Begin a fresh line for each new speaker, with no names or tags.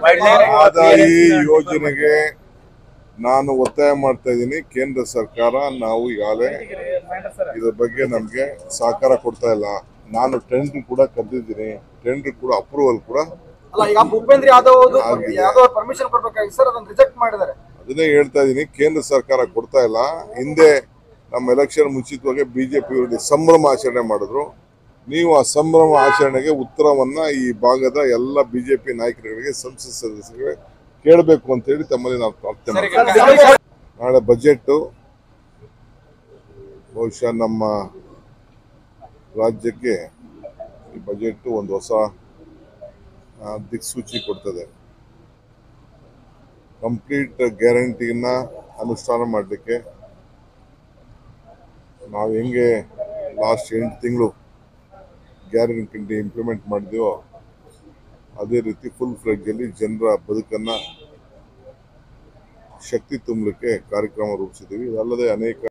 ಮಹದಾಯಿ ಯೋಜನೆಗೆ ನಾನು ಒತ್ತಾಯ ಮಾಡ್ತಾ ಇದ್ದೀನಿ. ಕೇಂದ್ರ ಸರ್ಕಾರ ನಾವು ಈಗಾಗಲೇ ಇದರ ಬಗ್ಗೆ ನಮಗೆ ಸಹಕಾರ ಕೊಡ್ತಾ ಇಲ್ಲ. ನಾನು ಟೆಂಡರ್ ಕೂಡ ಕರೆದಿದ್ದೀನಿ. ಟೆಂಡರ್ ಕೂಡ ಅಪ್ರೂವಲ್ ಕೂಡ
ಭೂಪೇಂದ್ರ ಯಾದವ್ ಪರ್ಮಿಷನ್ ಕೊಡಬೇಕಾಗಿತ್ತು ಸರ್, ಅದನ್ನು ರಿಜೆಕ್ಟ್ ಮಾಡಿದ್ದಾರೆ.
ಅದನ್ನೇ ಹೇಳ್ತಾ ಇದ್ದೀನಿ, ಕೇಂದ್ರ ಸರ್ಕಾರ ಕೊಡ್ತಾ ಇಲ್ಲ. ಹಿಂದೆ ನಮ್ಮ ಎಲೆಕ್ಷನ್ ಮುಂಚಿತವಾಗಿ ಬಿಜೆಪಿ ಸಂಭ್ರಮ ಆಚರಣೆ ಮಾಡಿದ್ರು. ನೀವು ಆ ಸಂಭ್ರಮ ಆಚರಣೆಗೆ ಉತ್ತರವನ್ನ ಈ ಭಾಗದ ಎಲ್ಲ ಬಿಜೆಪಿ ನಾಯಕರುಗಳಿಗೆ, ಸಂಸತ್ ಸದಸ್ಯರಿಗೆ ಕೇಳಬೇಕು ಅಂತ ಹೇಳಿ ತಮ್ಮಲ್ಲಿ ನಾವು ಪ್ರಾರ್ಥನೆ ಮಾಡ್ತೀವಿ. ನಾಳೆ ಬಜೆಟ್ ಬಹುಶಃ ನಮ್ಮ ರಾಜ್ಯಕ್ಕೆ ಈ ಬಜೆಟ್ ಒಂದು ಹೊಸ ದಿಕ್ಸೂಚಿ ಕೊಡ್ತದೆ. ಕಂಪ್ಲೀಟ್ ಗ್ಯಾರಂಟಿನ ಅನುಷ್ಠಾನ ಮಾಡಲಿಕ್ಕೆ ನಾವು ಹೆಂಗೆ ಲಾಸ್ಟ್ 8 ತಿಂಗಳು ಗ್ಯಾರಂಟಿ ಇಂಪ್ಲಿಮೆಂಟ್ ಮಾಡಿದೆವೋ ಅದೇ ರೀತಿ ಫುಲ್ ಫ್ಲೆಡ್ಜಲ್ಲಿ ಜನರ ಬದುಕನ್ನು ಶಕ್ತಿ ತುಂಬಲಿಕ್ಕೆ ಕಾರ್ಯಕ್ರಮ ರೂಪಿಸಿದ್ದೀವಿ. ಇದಲ್ಲದೆ ಅನೇಕ